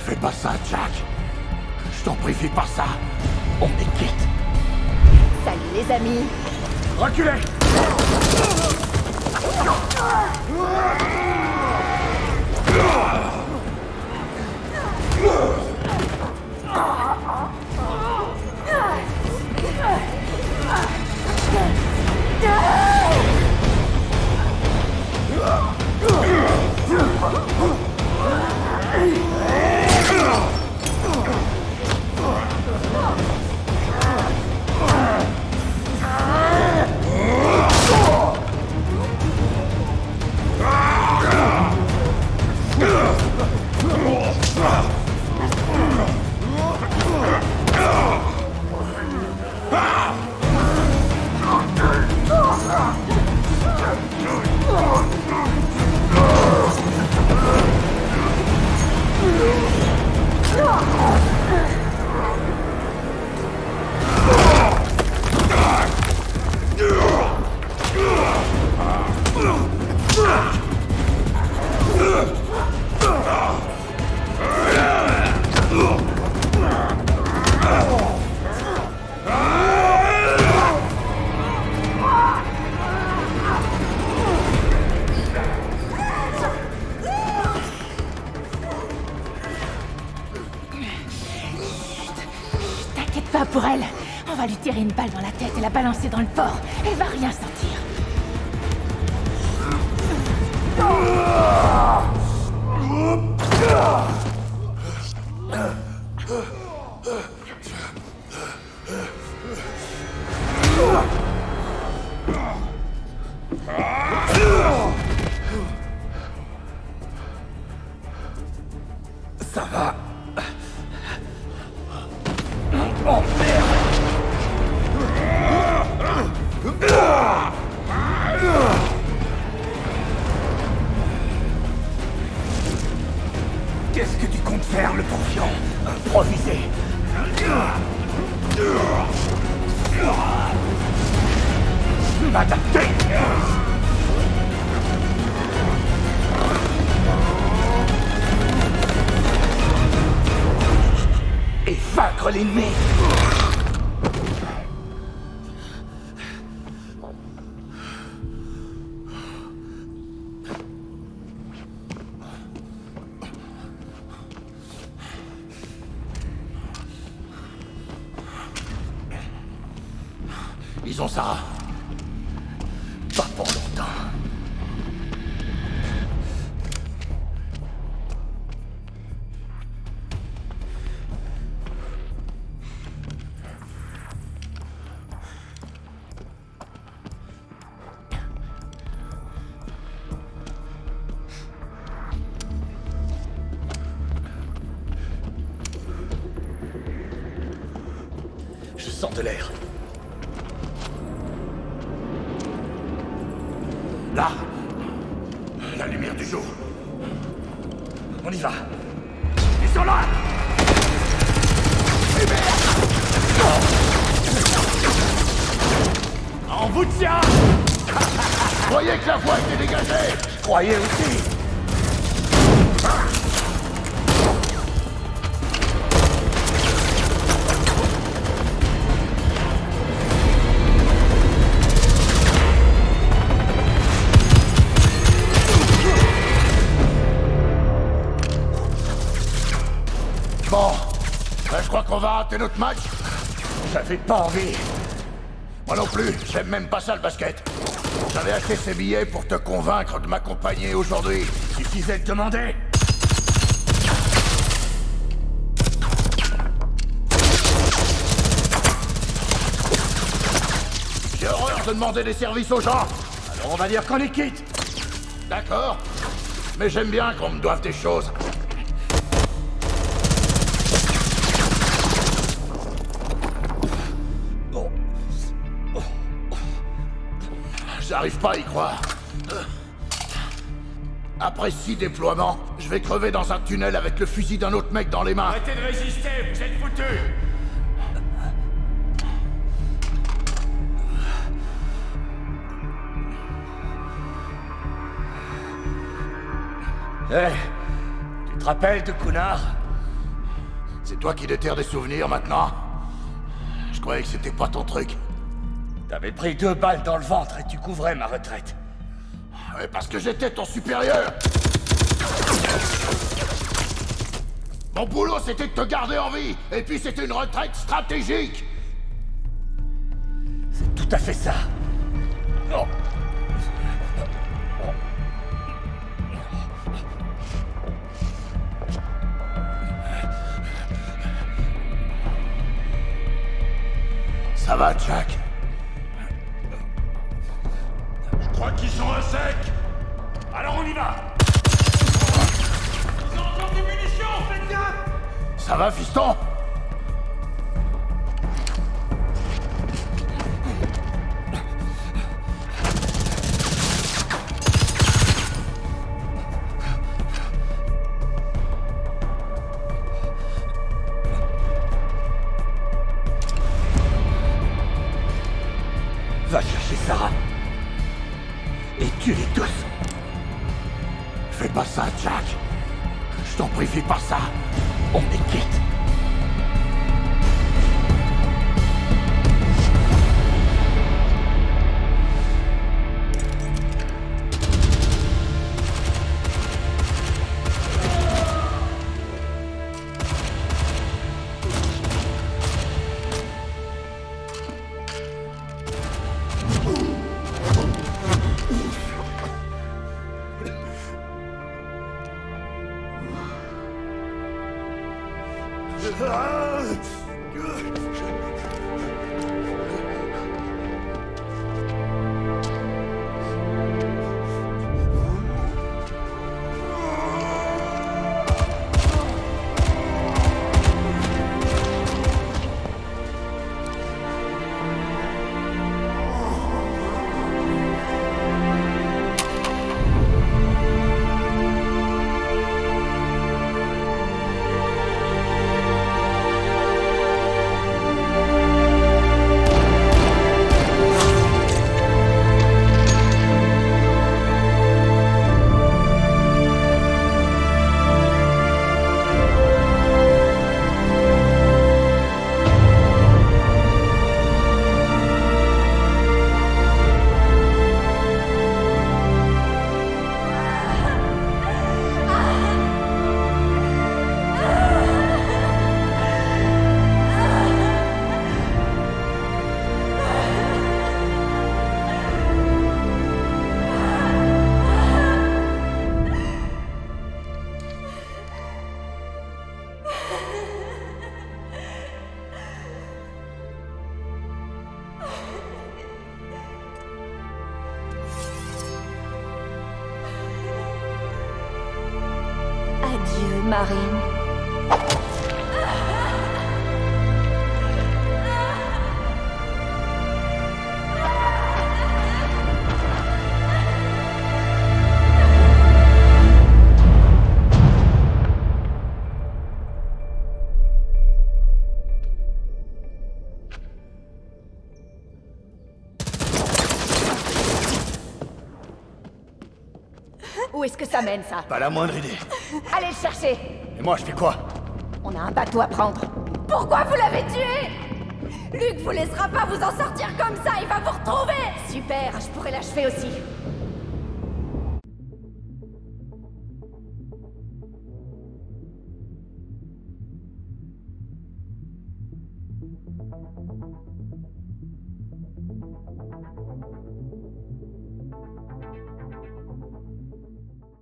Fais pas ça, Jack. Je t'en prie, fais pas ça. On est quitte. Salut les amis. Reculez! T'inquiète pas pour elle. On va lui tirer une balle dans la tête et la balancer dans le port. Elle va rien sentir. Ça va. Oh merde! Qu'est-ce que tu comptes faire, le troufion? Improviser. M'adapter. Et vaincre l'ennemi. Ils ont ça. Pas pour longtemps. Je sens de l'air. Là, la lumière du jour. On y va. Ils sont là. Et merde. On vous tient. Je croyais que la voie était dégagée. Je croyais aussi. Bon, ben, je crois qu'on va rater notre match. J'avais pas envie. Moi non plus, j'aime même pas ça le basket. J'avais acheté ces billets pour te convaincre de m'accompagner aujourd'hui. Suffisait de demander. J'ai horreur de demander des services aux gens. Alors on va dire qu'on est quitte. D'accord. Mais j'aime bien qu'on me doive des choses. J'arrive pas à y croire. Après 6 déploiements, je vais crever dans un tunnel avec le fusil d'un autre mec dans les mains. Arrêtez de résister, vous êtes foutus! Hé, tu te rappelles de Cunard? C'est toi qui déterres des souvenirs maintenant? Je croyais que c'était pas ton truc. T'avais pris 2 balles dans le ventre et tu couvrais ma retraite. Ouais, parce que j'étais ton supérieur. Mon boulot, c'était de te garder en vie. Et puis, c'était une retraite stratégique. C'est tout à fait ça. Non. Ça va, Jack? Je crois qu'ils sont à sec. Alors on y va. Ils ont encore des munitions, faites gaffe. Ça va, fiston? Va chercher Sarah. Et tue-les tous. Fais pas ça, Jack. Je t'en prie, fais pas ça. On est quitte. Adieu, Marine. Où est-ce que ça mène, ça? Pas la moindre idée. Allez le chercher! Et moi, je fais quoi? On a un bateau à prendre. Pourquoi vous l'avez tué? Luc vous laissera pas vous en sortir comme ça, il va vous retrouver! Super, je pourrais l'achever aussi.